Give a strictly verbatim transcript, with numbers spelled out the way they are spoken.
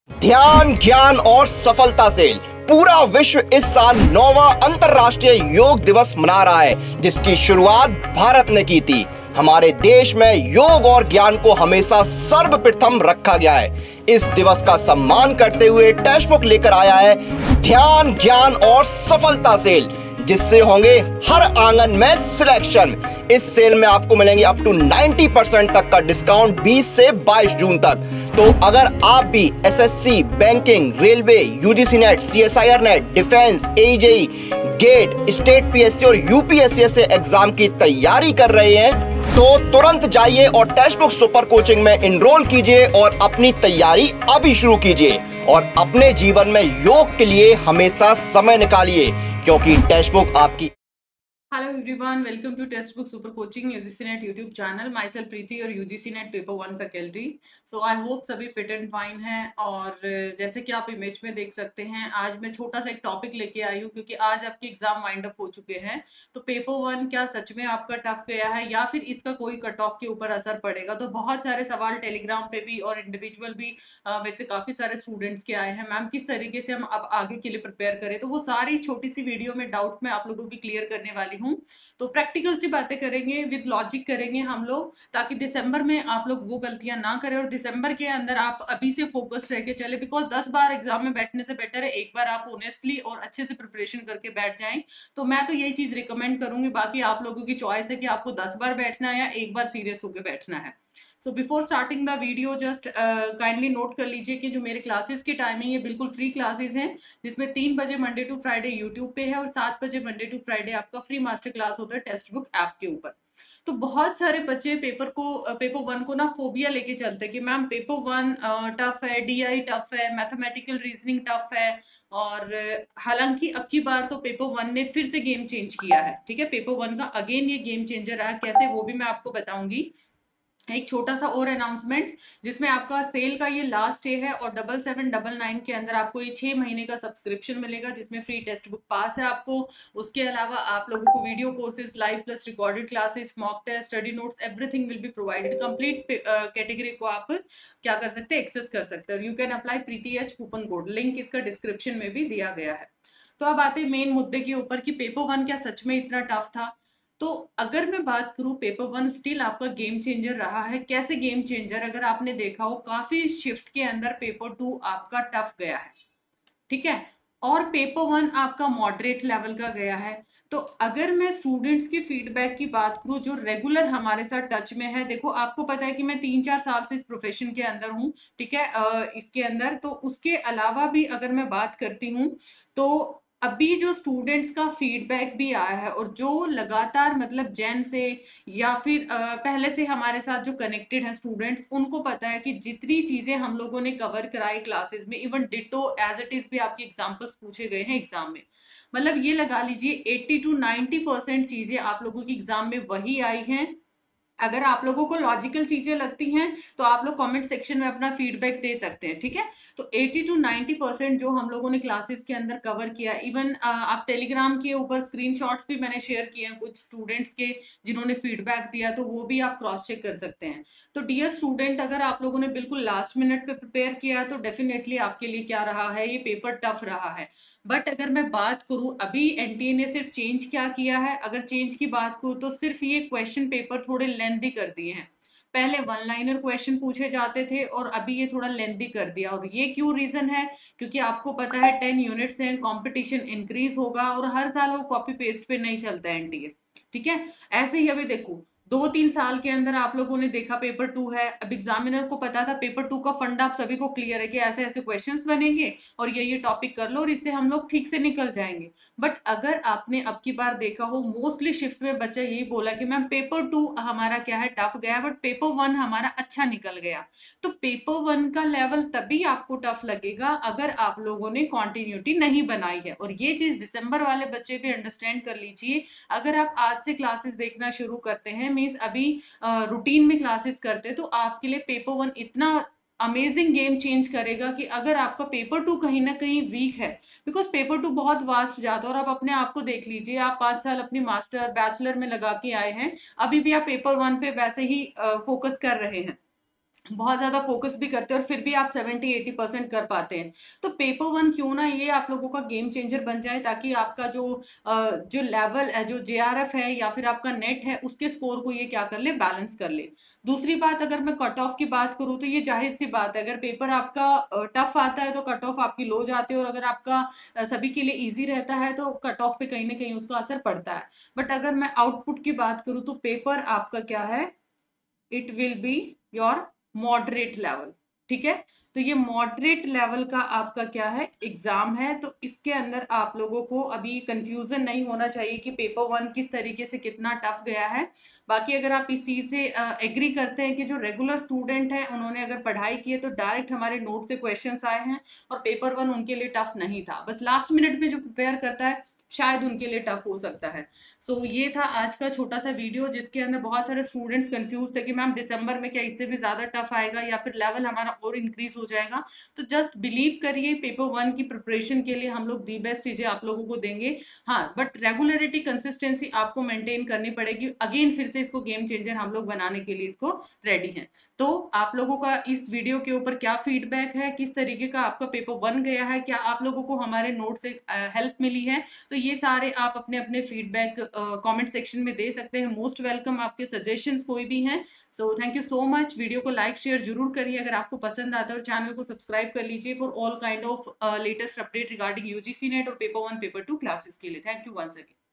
ध्यान, ज्ञान और सफलता से पूरा विश्व इस साल नौवां अंतर्राष्ट्रीय योग दिवस मना रहा है, जिसकी शुरुआत भारत ने की थी। हमारे देश में योग और ज्ञान को हमेशा सर्वप्रथम रखा गया है। इस दिवस का सम्मान करते हुए टेक्स्ट बुक लेकर आया है ध्यान, ज्ञान और सफलता सेल, जिससे होंगे हर आंगन में सिलेक्शन। इस सेल में आपको मिलेंगे अप टू नब्बे परसेंट तक का डिस्काउंट बीस से बाईस जून तक। तो अगर आप भी SSC, banking, railway, UGC NET, CSIR NET, defence, एजेई, गेट, स्टेट पीएससी और यूपीएससी जैसे एग्जाम की तैयारी कर रहे हैं तो तुरंत जाइए और टेक्स्ट बुक सुपर कोचिंग में एनरोल कीजिए और अपनी तैयारी अभी शुरू कीजिए और अपने जीवन में योग के लिए हमेशा समय निकालिए, क्योंकि टेक्स्ट बुक आपकी। Hello everyone, welcome to text book super coaching UGC NET YouTube channel. My self Preeti और UGC NET paper one faculty. So I hope सभी फिट एंड फाइन हैं। और जैसे कि आप इमेज में देख सकते हैं, आज मैं छोटा सा एक टॉपिक लेके आई हूँ, क्योंकि आज आपके एग्जाम वाइंड अप हो चुके हैं। तो पेपर वन क्या सच में आपका टफ गया है या फिर इसका कोई कट ऑफ के ऊपर असर पड़ेगा? तो बहुत सारे सवाल टेलीग्राम पे भी और इंडिविजुअल भी वैसे काफी सारे स्टूडेंट्स के आए हैं, मैम किस तरीके से हम अब आगे के लिए प्रिपेयर करें। तो वो सारी छोटी सी वीडियो में डाउट्स में आप लोगों की क्लियर करने वाली हूँ। तो प्रैक्टिकल सी बातें करेंगे, विद लॉजिक करेंगे हम लोग, ताकि दिसंबर में आप लोग वो गलतियां ना करें और दिसंबर के अंदर आप अभी से फोकस रह के चले। बिकॉज दस बार एग्जाम में बैठने से बेटर है एक बार आप ऑनेस्टली और अच्छे से प्रिपरेशन करके बैठ जाएं। तो मैं तो यही चीज रिकमेंड करूंगी, बाकी आप लोगों की चॉइस है कि आपको दस बार बैठना है या एक बार सीरियस होकर बैठना है। So before starting the video just kindly note कर लीजिए कि जो मेरे क्लासेस की टाइमिंग है बिल्कुल फ्री क्लासेस हैं, जिसमें तीन बजे मंडे टू फ्राइडे यूट्यूब पे है और सात बजे मंडे टू फ्राइडे आपका फ्री मास्टर क्लास होता है टेक्स्ट बुक ऐप के ऊपर। तो बहुत सारे बच्चे पेपर को पेपर वन को ना फोबिया लेके चलते हैं कि मैम पेपर वन टफ है, डीआई टफ है, मैथमेटिकल रीजनिंग टफ है। और हालांकि अब की बार तो पेपर वन ने फिर से गेम चेंज किया है। ठीक है, पेपर वन का अगेन ये गेम चेंजर रहा, कैसे वो भी मैं आपको बताऊंगी। एक छोटा सा और अनाउंसमेंट, जिसमें आपका सेल का ये लास्ट डे है और डबल सेवन डबल नाइन के अंदर आपको ये छह महीने का सब्सक्रिप्शन मिलेगा, जिसमें फ्री टेक्स्ट बुक पास है आपको। उसके अलावा आप लोगों को video courses, live plus recorded classes, mock test, study notes, everything will be provided. Complete category को आप क्या कर सकते हैं, एक्सेस कर सकते हैं। और you can apply Preeti H coupon code, link इसका डिस्क्रिप्शन में भी दिया गया है। तो अब आते हैं मेन मुद्दे के ऊपर कि पेपर वन क्या सच में इतना टफ था। तो अगर मैं बात करूं, पेपर वन स्टिल आपका गेम चेंजर रहा है। कैसे गेम चेंजर? अगर आपने देखा हो काफी शिफ्ट के अंदर पेपर टू आपका टफ गया है, ठीक है, और पेपर वन आपका मॉडरेट लेवल का गया है। तो अगर मैं स्टूडेंट्स की फीडबैक की बात करूं जो रेगुलर हमारे साथ टच में है, देखो आपको पता है कि मैं तीन चार साल से इस प्रोफेशन के अंदर हूं, ठीक है, इसके अंदर। तो उसके अलावा भी अगर मैं बात करती हूं तो अभी जो स्टूडेंट्स का फीडबैक भी आया है और जो लगातार मतलब जैन से या फिर पहले से हमारे साथ जो कनेक्टेड हैं स्टूडेंट्स, उनको पता है कि जितनी चीजें हम लोगों ने कवर कराई क्लासेस में, even ditto as it is भी आपकी एग्जांपल्स पूछे गए हैं एग्जाम में। मतलब ये लगा लीजिए अस्सी टू नब्बे परसेंट चीजें आप लोगों की एग्जाम में वही आई हैं। अगर आप लोगों को लॉजिकल चीजें लगती हैं तो आप लोग कमेंट सेक्शन में अपना फीडबैक दे सकते हैं, ठीक है। तो अस्सी टू नब्बे परसेंट जो हम लोगों ने क्लासेस के अंदर कवर किया, इवन आप टेलीग्राम के ऊपर स्क्रीनशॉट्स भी मैंने शेयर किए हैं कुछ स्टूडेंट्स के जिन्होंने फीडबैक दिया, तो वो भी आप क्रॉस चेक कर सकते हैं। तो डियर स्टूडेंट, अगर आप लोगों ने बिल्कुल लास्ट मिनट पे प्रिपेयर किया तो डेफिनेटली आपके लिए क्या रहा है, ये पेपर टफ रहा है। बट अगर मैं बात करूं अभी एनटीए ने सिर्फ चेंज क्या किया है, अगर चेंज की बात करूं तो सिर्फ ये क्वेश्चन पेपर थोड़े लेंथी कर दिए हैं। पहले वन लाइनर क्वेश्चन पूछे जाते थे और अभी ये थोड़ा लेंथी कर दिया। और ये क्यों रीजन है? क्योंकि आपको पता है टेन यूनिट्स हैं, कंपटीशन इंक्रीज होगा और हर साल वो कॉपी पेस्ट पे नहीं चलता है एनटीए, ठीक है। ऐसे ही अभी देखो दो तीन साल के अंदर आप लोगों ने देखा पेपर टू है, अब एग्जामिनर को पता था पेपर टू का फंड आप सभी को क्लियर है कि ऐसे ऐसे क्वेश्चंस बनेंगे और ये ये टॉपिक कर लो और इससे हम लोग ठीक से निकल जाएंगे। बट अगर आपने अब की बार देखा हो, मोस्टली शिफ्ट में बच्चा यही बोला कि मैम पेपर टू हमारा क्या है, टफ गया, बट पेपर वन हमारा अच्छा निकल गया। तो पेपर वन का लेवल तभी आपको टफ लगेगा अगर आप लोगों ने कॉन्टिन्यूटी नहीं बनाई है। और ये चीज दिसंबर वाले बच्चे भी अंडरस्टैंड कर लीजिए। अगर आप आज से क्लासेस देखना शुरू करते हैं, मीन्स अभी रूटीन में क्लासेस करते हैं, तो आपके लिए पेपर वन इतना अमेजिंग गेम चेंज करेगा कि अगर आपका पेपर टू कहीं ना कहीं वीक है, बिकॉज पेपर टू बहुत वास्ट जाता है। और आप अपने आप को देख लीजिए, आप पांच साल अपनी मास्टर बैचलर में लगा के आए हैं, अभी भी आप पेपर वन पे वैसे ही फोकस कर रहे हैं। बहुत ज़्यादा फोकस भी करते हैं और फिर भी आप सेवेंटी एटी परसेंट कर पाते हैं। तो पेपर वन क्यों ना ये आप लोगों का गेम चेंजर बन जाए, ताकि आपका जो अ, जो लेवल है, जो जेआरएफ है या फिर आपका नेट है, उसके स्कोर को ये क्या कर ले, बैलेंस कर ले। दूसरी बात, अगर मैं कट ऑफ की बात करूँ तो ये जाहिर सी बात है, अगर पेपर आपका टफ आता है तो कट ऑफ आपकी लो जाती है, और अगर आपका अ, सभी के लिए ईजी रहता है तो कट ऑफ पे कहीं ना कहीं उसका असर पड़ता है। बट अगर मैं आउटपुट की बात करूँ तो पेपर आपका क्या है, it will be your moderate level. ठीक है, तो ये मॉडरेट लेवल का आपका क्या है, एग्जाम है। तो इसके अंदर आप लोगों को अभी कंफ्यूजन नहीं होना चाहिए कि पेपर वन किस तरीके से कितना टफ गया है। बाकी अगर आप इस चीज से एग्री करते हैं कि जो रेगुलर स्टूडेंट है उन्होंने अगर पढ़ाई की है तो डायरेक्ट हमारे नोट से क्वेश्चंस आए हैं और पेपर वन उनके लिए टफ नहीं था, बस लास्ट मिनट में जो प्रिपेयर करता है शायद उनके लिए टफ हो सकता है। सो so, ये था आज का छोटा सा वीडियो, जिसके अंदर बहुत सारे स्टूडेंट्स कंफ्यूज थे कि मैम दिसंबर में क्या इससे भी ज्यादा टफ आएगा या फिर लेवल हमारा और इंक्रीज हो जाएगा। तो जस्ट बिलीव करिए, पेपर वन की प्रिपरेशन के लिए हम लोग दी बेस्ट चीजें आप लोगों को देंगे। हाँ, बट रेगुलरिटी, कंसिस्टेंसी आपको मेंटेन करनी पड़ेगी। अगेन फिर से इसको गेम चेंजर हम लोग बनाने के लिए इसको रेडी हैं। तो आप लोगों का इस वीडियो के ऊपर क्या फीडबैक है, किस तरीके का आपका पेपर वन गया है, क्या आप लोगों को हमारे नोट से हेल्प मिली है, तो ये सारे आप अपने अपने फीडबैक कमेंट सेक्शन में दे सकते हैं। मोस्ट वेलकम आपके सजेशंस कोई भी हैं। So thank you so much. Video को लाइक शेयर जरूर करिए अगर आपको पसंद आता है, और चैनल को सब्सक्राइब कर लीजिए for all kind of latest update regarding UGC NET और paper one paper two classes के लिए। Thank you once again.